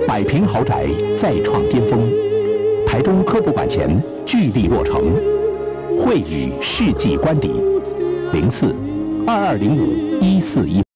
百平豪宅再创巅峰。台中科博馆前巨力落成，汇宇世纪官邸，04-2205-1410。